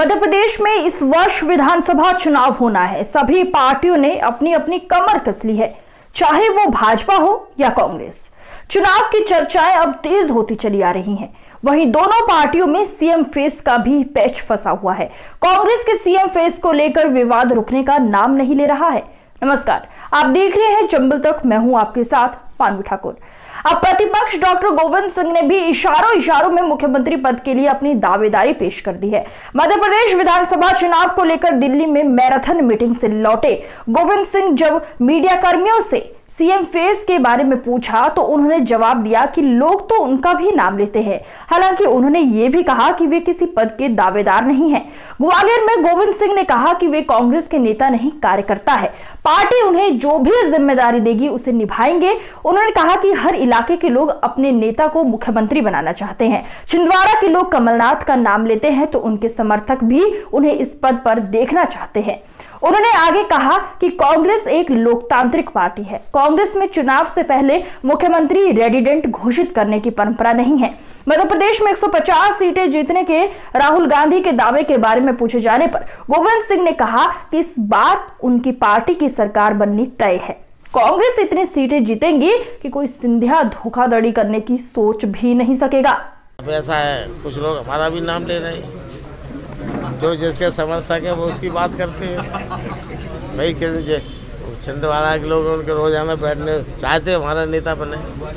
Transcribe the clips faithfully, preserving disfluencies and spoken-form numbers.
मध्य प्रदेश में इस वर्ष विधानसभा चुनाव होना है। सभी पार्टियों ने अपनी अपनी कमर कस ली है, चाहे वो भाजपा हो या कांग्रेस। चुनाव की चर्चाएं अब तेज होती चली आ रही हैं। वहीं दोनों पार्टियों में सीएम फेस का भी पैच फंसा हुआ है। कांग्रेस के सीएम फेस को लेकर विवाद रुकने का नाम नहीं ले रहा है। नमस्कार, आप देख रहे हैं चंबल तक। मैं हूं आपके साथ मानवी ठाकुर। अब प्रतिपक्ष डॉक्टर गोविंद सिंह ने भी इशारों इशारों में मुख्यमंत्री पद के लिए अपनी दावेदारी पेश कर दी है। मध्य प्रदेश विधानसभा चुनाव को लेकर दिल्ली में मैराथन मीटिंग से लौटे गोविंद सिंह जब मीडिया कर्मियों से सीएम फेस के बारे में पूछा तो उन्होंने जवाब दिया कि लोग तो उनका भी नाम लेते हैं। हालांकि उन्होंने ये भी कहा कि वे किसी पद के दावेदार नहीं हैं। ग्वालियर में गोविंद सिंह ने कहा कि वे कांग्रेस के नेता नहीं, कार्यकर्ता है। पार्टी उन्हें जो भी जिम्मेदारी देगी उसे निभाएंगे। उन्होंने कहा कि हर इलाके के लोग अपने नेता को मुख्यमंत्री बनाना चाहते हैं। छिंदवाड़ा के लोग कमलनाथ का नाम लेते हैं तो उनके समर्थक भी उन्हें इस पद पर देखना चाहते हैं। उन्होंने आगे कहा कि कांग्रेस एक लोकतांत्रिक पार्टी है। कांग्रेस में चुनाव से पहले मुख्यमंत्री रेडिडेंट घोषित करने की परंपरा नहीं है। मध्य प्रदेश में एक सौ पचास सीटें जीतने के राहुल गांधी के दावे के बारे में पूछे जाने पर गोविंद सिंह ने कहा कि इस बार उनकी पार्टी की सरकार बननी तय है। कांग्रेस इतनी सीटें जीतेंगी कि कोई सिंधिया धोखाधड़ी करने की सोच भी नहीं सकेगा। अब ऐसा है, कुछ लोग हमारा भी नाम ले रहे हैं। जो जिसके समर्थक है वो उसकी बात करते हैं। भाई किसी छिंदवाड़ा के लोग उनके रोजाना बैठने चाहते हमारा नेता बने।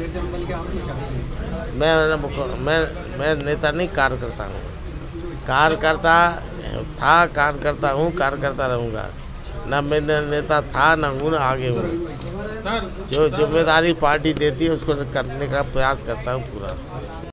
मैं मैं मैं नेता नहीं, कार्यकर्ता हूँ। कार्यकर्ता था, कार्यकर्ता हूँ, कार्यकर्ता रहूँगा। न मैं नेता था, न हूँ, न आगे हूँ। जो जिम्मेदारी पार्टी देती है उसको करने का प्रयास करता हूँ पूरा।